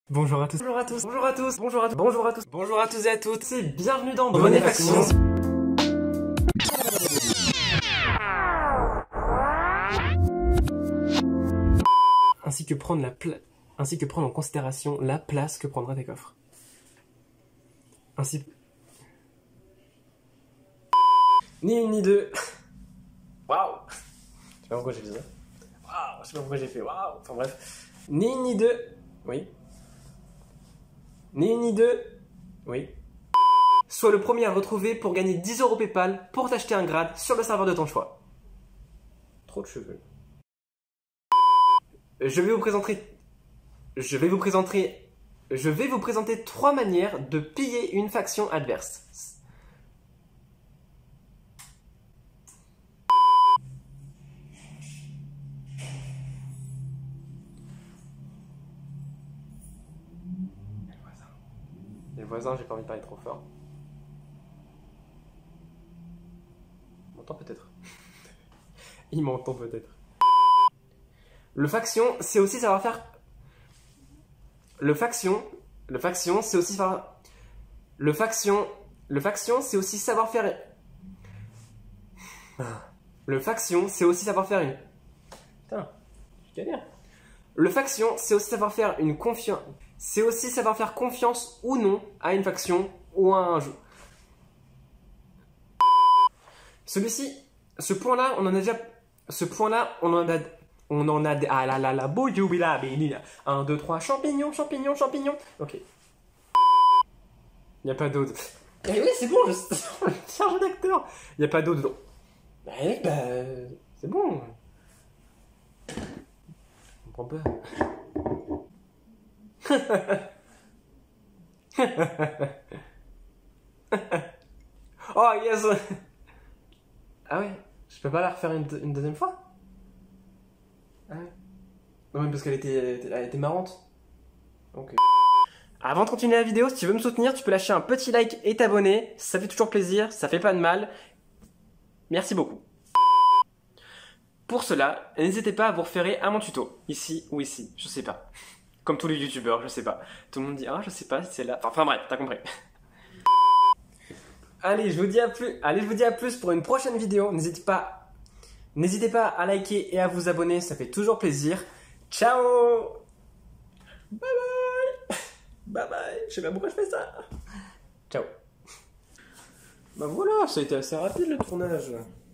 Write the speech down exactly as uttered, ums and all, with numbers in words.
Bonjour à tous, bonjour à tous, bonjour à tous, bonjour à tous, bonjour à tous, bonjour à tous et à toutes, et bienvenue dans Bonéfaction. Ainsi que prendre la pla... ainsi que prendre en considération la place que prendra tes coffres. Ainsi... Ni une ni deux. Waouh. Je sais pas pourquoi j'ai fait ça. Waouh. Je sais pas pourquoi j'ai fait waouh. Enfin bref. Ni une ni deux. Oui. Ni une ni deux. Oui. Sois le premier à retrouver pour gagner dix euros PayPal pour t'acheter un grade sur le serveur de ton choix. Trop de cheveux. Je vais vous présenter... Je vais vous présenter... Je vais vous présenter trois manières de piller une faction adverse. Les voisins, j'ai pas envie de parler trop fort. Il m'entend peut-être. Il m'entend peut-être. Le faction, c'est aussi savoir faire... Le faction... Le faction, c'est aussi savoir... Le faction... Le faction, c'est aussi savoir faire... Le faction, c'est aussi savoir faire une... Putain, je galère. Le faction, c'est aussi savoir faire une confiance... C'est aussi savoir faire confiance ou non à une faction ou à un jeu. Celui-ci, ce point-là, on en a déjà... Ce point-là, on en a... On en a... Ah là là là, bouyoubi-la, béni. un, deux, trois, champignons, champignons, champignons. Ok. Il n'y a pas d'eau. Eh oui, c'est bon, je charge d'acteur. Il n'y a pas d'eau dedans. Bah oui, bah... C'est bon. Je comprends pas. Oh yes. Ah ouais, je peux pas la refaire une, une deuxième fois? Ah ouais. Non mais parce qu'elle était, elle était, elle était marrante. Ok. Avant de continuer la vidéo, si tu veux me soutenir, tu peux lâcher un petit like et t'abonner. Ça fait toujours plaisir, ça fait pas de mal. Merci beaucoup. Pour cela, n'hésitez pas à vous référer à mon tuto. Ici ou ici, je sais pas. Comme tous les youtubeurs, je sais pas. Tout le monde dit, ah, je sais pas si c'est là. Enfin, enfin bref, t'as compris. Allez, je vous dis à plus. Allez, je vous dis à plus pour une prochaine vidéo. N'hésitez pas, n'hésitez pas à liker et à vous abonner, ça fait toujours plaisir. Ciao. Bye bye. Bye bye. Je sais pas pourquoi je fais ça. Ciao. Bah voilà, ça a été assez rapide le tournage.